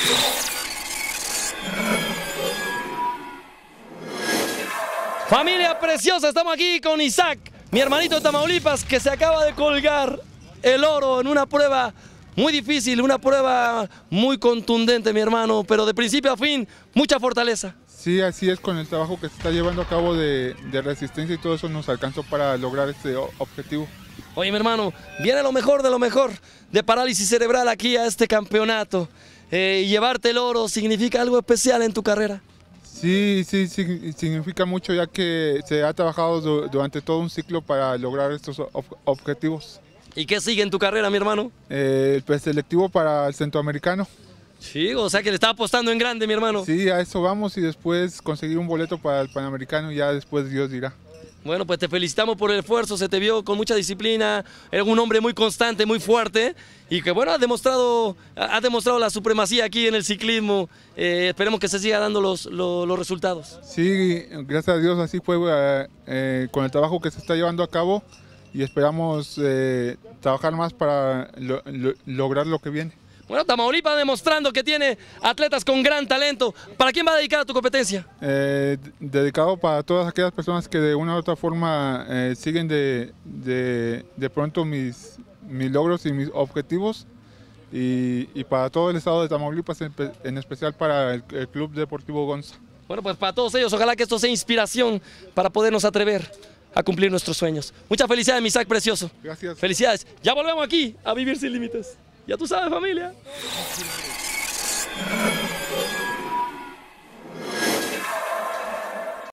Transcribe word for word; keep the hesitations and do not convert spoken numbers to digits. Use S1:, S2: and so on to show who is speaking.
S1: Familia preciosa, estamos aquí con Isaac, mi hermanito de Tamaulipas, que se acaba de colgar el oro en una prueba muy difícil, una prueba muy contundente, mi hermano, pero de principio a fin, mucha fortaleza.
S2: Sí, así es, con el trabajo que se está llevando a cabo de, de resistencia y todo eso nos alcanzó para lograr este objetivo.
S1: Oye, mi hermano, viene lo mejor de lo mejor de parálisis cerebral aquí a este campeonato. Eh, llevarte el oro significa algo especial en tu carrera.
S2: Sí, sí, sí, significa mucho, ya que se ha trabajado du durante todo un ciclo para lograr estos ob objetivos.
S1: ¿Y qué sigue en tu carrera, mi hermano?
S2: Eh, el preselectivo para el centroamericano.
S1: Sí, o sea que le está apostando en grande, mi hermano.
S2: Sí, a eso vamos, y después conseguir un boleto para el panamericano, y ya después Dios dirá.
S1: Bueno, pues te felicitamos por el esfuerzo, se te vio con mucha disciplina, eres un hombre muy constante, muy fuerte y que bueno, has demostrado, has demostrado la supremacía aquí en el ciclismo. Eh, esperemos que se sigan dando los, los, los resultados.
S2: Sí, gracias a Dios así fue, eh, eh, con el trabajo que se está llevando a cabo, y esperamos eh, trabajar más para lo, lo, lograr lo que viene.
S1: Bueno, Tamaulipas demostrando que tiene atletas con gran talento. ¿Para quién va dedicada tu competencia?
S2: Eh, dedicado para todas aquellas personas que de una u otra forma eh, siguen de, de, de pronto mis, mis logros y mis objetivos, y, y para todo el estado de Tamaulipas, en, en especial para el, el Club Deportivo Gonza.
S1: Bueno, pues para todos ellos, ojalá que esto sea inspiración para podernos atrever a cumplir nuestros sueños. Muchas felicidades, mi Isaac precioso.
S2: Gracias.
S1: Felicidades. Ya volvemos aquí a vivir sin límites. Ya tú sabes, familia.